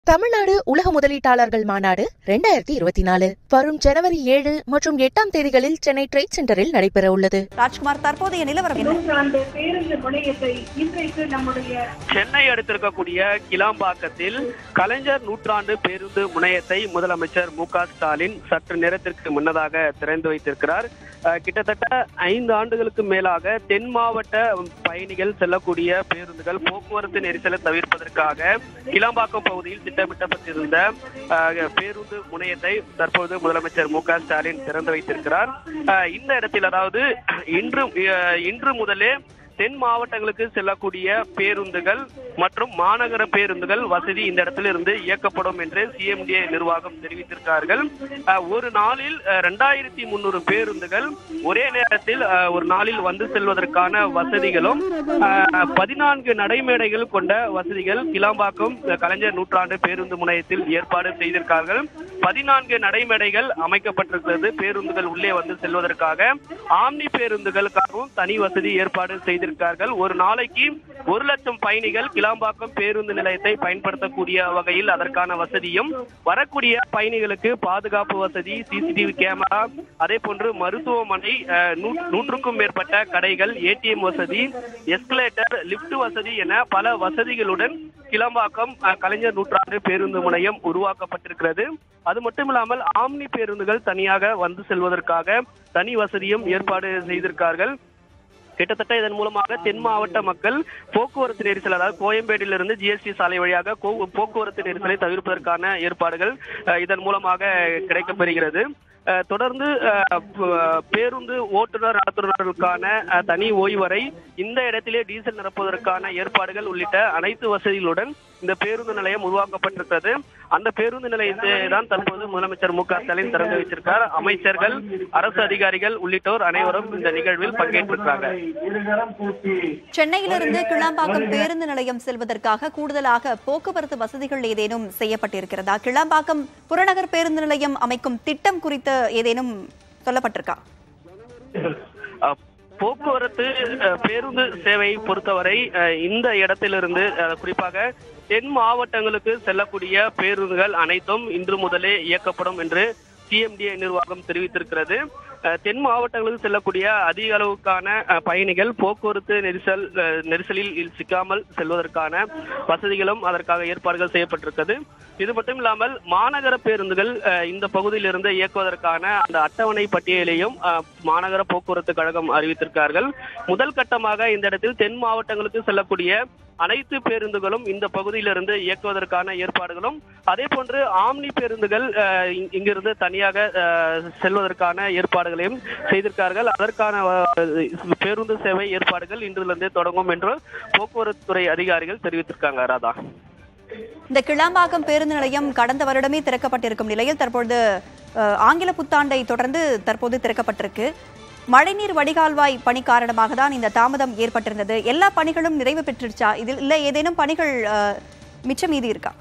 தமிழ்நாடு உலக முதலீட்டாளர்கள் மாநாடு 2024 வரும் ஜனவரி 7 மற்றும் 8ஆம் தேதிகளில் சென்னை ட்ரேட் சென்டரில் நடைபெற உள்ளது. ராஜ்குமார், தற்போதைய நிலவரம் என்ன? சென்னை அடுத்திருக்கக்கூடிய கிளாம்பாக்கத்தில் கலைஞர் நூற்றாண்டு பேருந்து முனையத்தை முதலமைச்சர் மு.க. ஸ்டாலின் சற்று நேரத்திற்கு முன்னதாக திறந்து வைத்திருக்கிறார். கிட்டத்தட்ட 5 ஆண்டுகளுக்கு மேலாக தென் மாவட்ட பயணிகள் செல்லக்கூடிய பேருந்துகள் போக்குவரத்து நெரிசலை தவிர்ப்பதற்காக கிளாம்பாக்கம் பகுதியில் திட்டமிட்டப்பட்டிருந்த பேருந்து முனையத்தை தற்போது முதலமைச்சர் மு.க. ஸ்டாலின் திறந்து வைத்திருக்கிறார். இந்த இடத்தில் அதாவது இன்று முதலே தென் மாவட்டங்களுக்கு செல்லக்கூடிய பேருந்துகள் மற்றும் மாநகர பேருந்துகள் வசதி இந்த இடத்திலிருந்து இயக்கப்படும் என்று சிஎம்டிஏ நிர்வாகம் தெரிவித்திருக்கிறார்கள். ஒரு நாளில் 2300 பேருந்துகள் ஒரே நேரத்தில் ஒரு நாளில் வந்து செல்வதற்கான வசதிகளும் 14 நடைமேடைகள் கொண்ட வசதிகள் கிளாம்பாக்கம் கலைஞர் நூற்றாண்டு பேருந்து முனையத்தில் ஏற்பாடு செய்திருக்கிறார்கள். 14 நடைமேடைகள் அமைக்கப்பட்டிருக்கிறது. பேருந்துகள் உள்ளே வந்து செல்வதற்காக ஆம்னி பேருந்துகளுக்காகவும் தனி வசதி ஏற்பாடு செய்திருக்கிறார்கள். ஒரு நாளைக்கு 1 லட்சம் பயணிகள் கிளாம்பாக்கம் பேருந்து நிலையத்தை பயன்படுத்தக்கூடிய வகையில் அதற்கான வசதியும், வரக்கூடிய பயணிகளுக்கு பாதுகாப்பு வசதி, சிசிடிவி கேமரா, அதே போன்று மருத்துவமனை, 100க்கும் மேற்பட்ட கடைகள், ஏடிஎம் வசதி, எஸ்கலேட்டர், லிப்ட் வசதி என பல வசதிகளுடன் கிளாம்பாக்கம் கலைஞர் நூற்றாண்டு பேருந்து முனையம் உருவாக்கப்பட்டிருக்கிறது. அது மட்டுமில்லாமல் ஆம்னி பேருந்துகள் தனியாக வந்து செல்வதற்காக தனி வசதியும் ஏற்பாடு செய்திருக்கிறார்கள். கிட்டத்தட்ட இதன் மூலமாக தென் மாவட்ட மக்கள் போக்குவரத்து நெரிசல், அதாவது கோயம்பேடிலிருந்து ஜிஎஸ்டி சாலை வழியாக போக்குவரத்து நெரிசலை தவிர்ப்பதற்கான ஏற்பாடுகள் இதன் மூலமாக கிடைக்கப்பெறுகிறது. தொடர்ந்து பேருந்து ஓட்டுநர் நடத்துனர்களுக்கான தனி ஓய்வறை, இந்த இடத்திலே டீசல் நிரப்புவதற்கான ஏற்பாடுகள் உள்ளிட்ட அனைத்து வசதிகளுடன் இந்த பேருந்து நிலையம் உருவாக்கப்பட்டிருக்கிறது. அந்த பேருந்து நிலையத்தை தான் தற்போது முதலமைச்சர் மு.க. ஸ்டாலின் திறந்து வைத்திருக்கிறார். அமைச்சர்கள், அரசு அதிகாரிகள் உள்ளிட்டோர் அனைவரும் இந்த நிகழ்வில் பங்கேற்றிருக்கிறாங்க. சென்னையிலிருந்து கிளாம்பாக்கம் பேருந்து நிலையம் செல்வதற்காக கூடுதலாக போக்குவரத்து வசதிகள் ஏதேனும் செய்யப்பட்டிருக்கிறதா? கிளாம்பாக்கம் புறநகர் பேருந்து நிலையம் அமைக்கும் திட்டம் குறித்து ஏதேனும் சொல்லப்பட்டிருக்கா? போக்குவரத்து பேருந்து சேவையை பொறுத்தவரை இந்த இடத்திலிருந்து குறிப்பாக தென் மாவட்டங்களுக்கு செல்லக்கூடிய பேருந்துகள் அனைத்தும் இன்று முதலே இயக்கப்படும் என்று சிஎம்டிஏ நிர்வாகம் தெரிவித்திருக்கிறது. தென் மாவட்டங்களுக்கு செல்லக்கூடிய அதிக அளவுக்கான பயணிகள் போக்குவரத்து நெரிசலில் சிக்காமல் செல்வதற்கான வசதிகளும் அதற்காக ஏற்பாடுகள் செய்யப்பட்டிருக்கிறது. இது மட்டும் இல்லாமல் மாநகர பேருந்துகள் இந்த பகுதியிலிருந்து இயக்குவதற்கான அந்த அட்டவணை பட்டியலையும் மாநகர போக்குவரத்து கழகம் அறிவித்திருக்கிறார்கள். முதல் கட்டமாக இந்த இடத்தில் தென் மாவட்டங்களுக்கு செல்லக்கூடிய அனைத்து பேருந்துகளும் இந்த பகுதியிலிருந்து இயக்குவதற்கான ஏற்பாடுகளும், அதே போன்று ஆம்னி பேருந்துகள் இங்கிருந்து தனியாக செல்வதற்கான ஏற்பாடுகளையும் செய்திருக்கிறார்கள். அதற்கான பேருந்து சேவை ஏற்பாடுகள் இன்றிலிருந்தே தொடங்கும் என்று போக்குவரத்து துறை அதிகாரிகள் தெரிவித்திருக்காங்க. ராதா, இந்த கிளாம்பாக்கம் பேருந்து நிலையம் கடந்த வருடமே திறக்கப்பட்டிருக்கும் நிலையில் தற்பொழுது ஆங்கில புத்தாண்டை தொடர்ந்து தற்போது திறக்கப்பட்டிருக்கு. மழைநீர் வடிகால்வாய் பணி காரணமாக தான் இந்த தாமதம் ஏற்பட்டிருந்தது. எல்லா பணிகளும் நிறைவு பெற்றுச்சா? இதில் இல்ல ஏதேனும் பணிகள் மிச்சம் மீதி இருக்கா?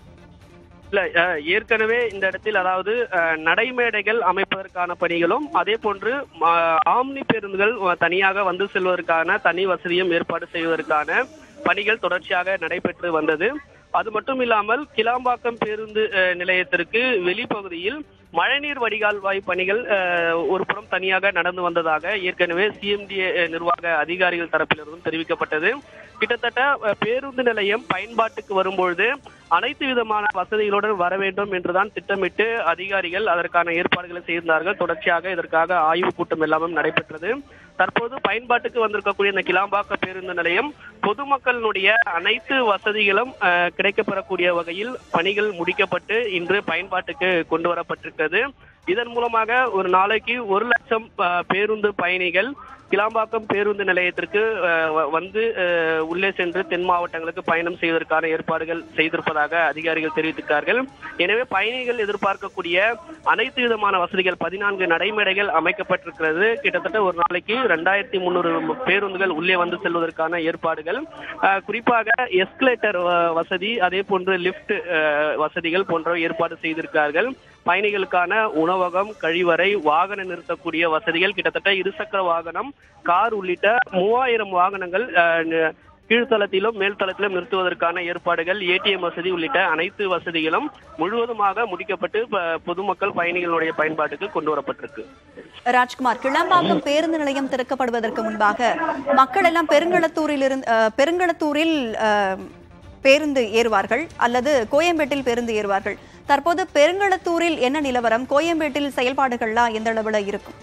இல்ல, ஏற்கனவே இந்த இடத்தில் அதாவது நடைமேடைகள் அமைப்பதற்கான பணிகளும், அதே போன்று ஆம்னி பேருந்துகள் தனியாக வந்து செல்வதற்கான தனி வசதியும் ஏற்பாடு செய்வதற்கான பணிகள் தொடர்ச்சியாக நடைபெற்று வந்தது. அது மட்டும் இல்லாமல் கிளாம்பாக்கம் பேருந்து நிலையத்திற்கு வெளிப்பகுதியில் மழைநீர் வடிகால்வாய் பணிகள் ஒரு புறம் தனியாக நடந்து வந்ததாக ஏற்கனவே சிஎம்டிஏ நிர்வாக அதிகாரிகள் தரப்பிலிருந்தும் தெரிவிக்கப்பட்டது. கிட்டத்தட்ட பேருந்து நிலையம் பயன்பாட்டுக்கு வரும்பொழுது அனைத்து விதமான வசதிகளுடன் வர வேண்டும் என்றுதான் திட்டமிட்டு அதிகாரிகள் அதற்கான ஏற்பாடுகளை செய்திருந்தார்கள். தொடர்ச்சியாக இதற்காக ஆய்வுக் கூட்டம் எல்லாமே நடைபெற்றது. தற்போது பயன்பாட்டுக்கு வந்திருக்கக்கூடிய இந்த கிளாம்பாக்கம் பேருந்து நிலையம் பொதுமக்களுடைய அனைத்து வசதிகளும் கிடைக்கப்பெறக்கூடிய வகையில் பணிகள் முடிக்கப்பட்டு இன்று பயன்பாட்டுக்கு கொண்டு வரப்பட்டிருக்கிறது. இதன் மூலமாக ஒரு நாளைக்கு 1 லட்சம் பேருந்து பயணிகள் கிளாம்பாக்கம் பேருந்து நிலையத்திற்கு வந்து உள்ளே சென்று தென் மாவட்டங்களுக்கு பயணம் செய்வதற்கான ஏற்பாடுகள் செய்திருப்பதாக அதிகாரிகள் தெரிவித்திருக்கிறார்கள். எனவே பயணிகள் எதிர்பார்க்கக்கூடிய அனைத்து விதமான வசதிகள் 14 நடைமேடைகள் அமைக்கப்பட்டிருக்கிறது. கிட்டத்தட்ட ஒரு நாளைக்கு 2300 பேருந்துகள் உள்ளே வந்து செல்வதற்கான ஏற்பாடுகள், குறிப்பாக எஸ்கலேட்டர் வசதி, அதே போன்று லிப்ட் வசதிகள் போன்றவை ஏற்பாடு செய்திருக்கிறார்கள். பயணிகளுக்கான உணவகம், கழிவறை, வாகன நிறுத்தக்கூடிய வசதிகள், கிட்டத்தட்ட இருசக்கர வாகனம், கார் உள்ளிட்ட 3000 வாகனங்கள் கீழ்த்தளத்திலும் மேல்தளத்திலும் நிறுத்துவதற்கான ஏற்பாடுகள், ஏடிஎம் வசதி உள்ளிட்ட அனைத்து வசதிகளும் முழுவதுமாக முடிக்கப்பட்டு பொதுமக்கள் பயணிகளுடைய பயன்பாட்டுக்கு கொண்டு வரப்பட்டிருக்கு. ராஜ்குமார், கிளம்பாக்கம் பேருந்து நிலையம் திறக்கப்படுவதற்கு முன்பாக மக்கள் எல்லாம் பெருங்களத்தூரில் பேருந்து ஏறுவார்கள் அல்லது கோயம்பேட்டில் பேருந்து ஏறுவார்கள். தற்போது பெருங்களத்தூரில் என்ன நிலவரம்? கோயம்பேட்டில் செயல்பாடுகள்லாம் எந்த அளவுல இருக்கும்?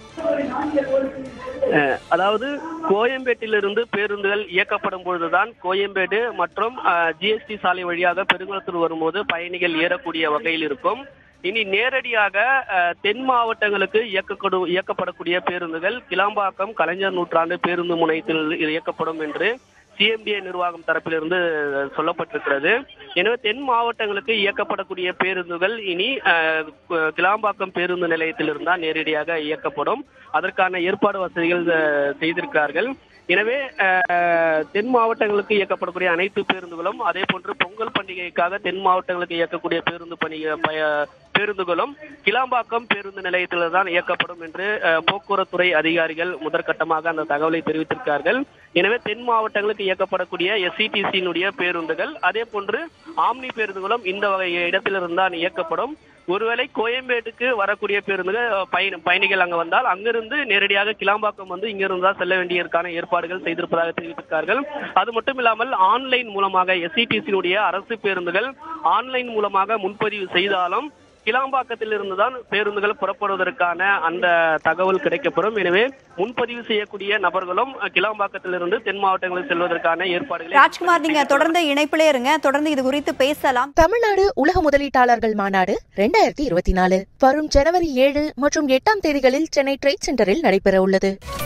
அதாவது கோயம்பேட்டிலிருந்து பேருந்துகள் இயக்கப்படும் பொழுதுதான் கோயம்பேடு மற்றும் ஜிஎஸ்டி சாலை வழியாக பெருங்களத்தூர் வரும்போது பயணிகள் ஏறக்கூடிய வகையில் இருக்கும். இனி நேரடியாக தென் மாவட்டங்களுக்கு இயக்கப்படக்கூடிய பேருந்துகள் கிளாம்பாக்கம் கலைஞர் நூற்றாண்டு பேருந்து முனையத்தில் இயக்கப்படும் என்று சிஎம்டிஏ நிர்வாகம் தரப்பிலிருந்து சொல்லப்பட்டிருக்கிறது. எனவே தென் மாவட்டங்களுக்கு இயக்கப்படக்கூடிய பேருந்துகள் இனி கிளாம்பாக்கம் பேருந்து நிலையத்திலிருந்து தான் நேரடியாக இயக்கப்படும். அதற்கான ஏற்பாடு வசதிகள் செய்திருக்கிறார்கள். எனவே தென் மாவட்டங்களுக்கு இயக்கப்படக்கூடிய அனைத்து பேருந்துகளும், அதே போன்று பொங்கல் பண்டிகைக்காக தென் மாவட்டங்களுக்கு இயக்கக்கூடிய பேருந்துகளும் கிளாம்பாக்கம் பேருந்து நிலையத்தில் தான் இயக்கப்படும் என்று போக்குவரத்துறை அதிகாரிகள் முதற்கட்டமாக அந்த தகவலை தெரிவித்திருக்கிறார்கள். எனவே தென் மாவட்டங்களுக்கு இயக்கப்படக்கூடிய எஸ்இடிசியினுடைய பேருந்துகள், அதே போன்று ஆம்னி பேருந்துகளும் இந்த வகை இடத்திலிருந்து தான் இயக்கப்படும். ஒருவேளை கோயம்பேட்டுக்கு வரக்கூடிய பேருந்துகள் பயணிகள் அங்கு வந்தால் அங்கிருந்து நேரடியாக கிளாம்பாக்கம் வந்து இங்கிருந்து தான் செல்ல வேண்டியதற்கான ஏற்பாடுகள் செய்திருப்பதாக தெரிவித்திருக்கிறார்கள். அது மட்டும் இல்லாமல் ஆன்லைன் மூலமாக எஸ்இடிசியினுடைய அரசு பேருந்துகள் ஆன்லைன் மூலமாக முன்பதிவு செய்தாலும் கிளாம்பாக்கத்தில் இருந்துதான் பேருந்துகள் புறப்படுவதற்கான அந்த தகவல் கிடைக்கப்படும். எனவே முன்பதிவு செய்யக்கூடிய நபர்களும் கிளாம்பாக்கத்திலிருந்து தென் மாவட்டங்களில் செல்வதற்கான ஏற்பாடுகள். ராஜ்குமார், நீங்க தொடர்ந்து இணைப்பிலே இருங்க, தொடர்ந்து இது குறித்து பேசலாம். தமிழ்நாடு உலக முதலீட்டாளர்கள் மாநாடு 2024 வரும் ஜனவரி 7 மற்றும் 8 தேதிகளில் சென்னை ட்ரேட் சென்டரில் நடைபெற உள்ளது.